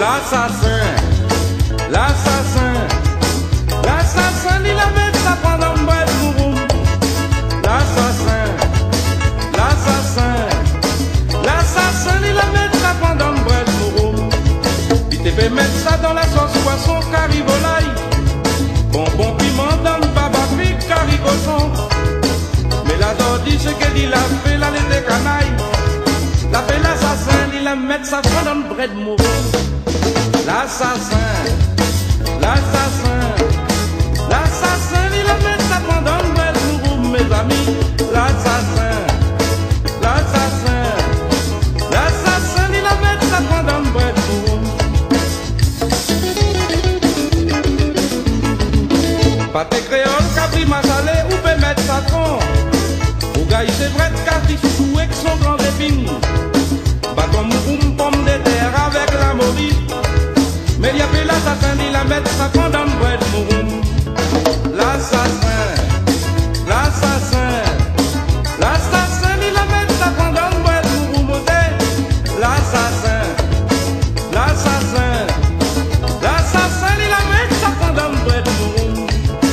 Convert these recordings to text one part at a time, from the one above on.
l'assassin, l'assassin, l'assassin, il a mis sa pendant le bras de mouroum. L'assassin, l'assassin, l'assassin, il a mis sa pendant le bras de mouroum. Il te fait mettre ça dans la sauce poisson carivolaille, bonbon piment dans le babafrique carigoson. Mais la dor dit ce qu'elle a fait, là, les canailles. La fait l'assassin, il a mis sa pendant le bras de mouroum. L'assassin, l'assassin, l'assassin, il a mis sa pendant le bras de mouroum, mes amis. L'assassin, l'assassin, l'assassin, il a mis sa pendant le bras de mouroum. Pâté créole, capri masalé, ou peut mettre sa tronc. Ou gaï c'est vrai de capri sous avec son grand épine. Bâton mouroum, pomme de terre avec la mauvaise. Mais il y a fait l'assassin, il a mis sa pendant le bras de mouroum. L'assassin, l'assassin, l'assassin, il a mis sa pendant le bras de mouroum. L'assassin, l'assassin, l'assassin, il a mis sa pendant le bras de mouroum.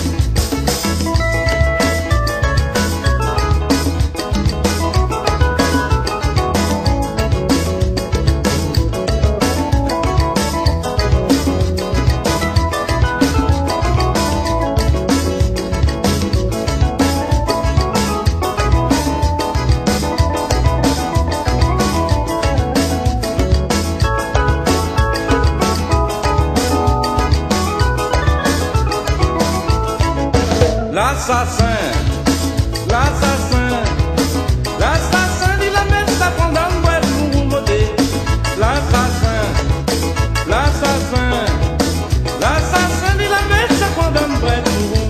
L'assassin, l'assassin, l'assassin, il a mis sa pendant le bras de mouroum. L'assassin, l'assassin, l'assassin, il a mis sa pendant le bras de mouroum.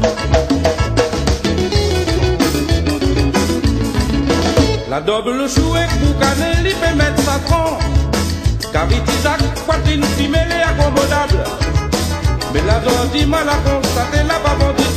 La double chouette pour cannelle, il peut mettre sa tronc. Cavitisac, poitrine fimée et accommodable. Mais la dor dit mal à constater, la pas vendu.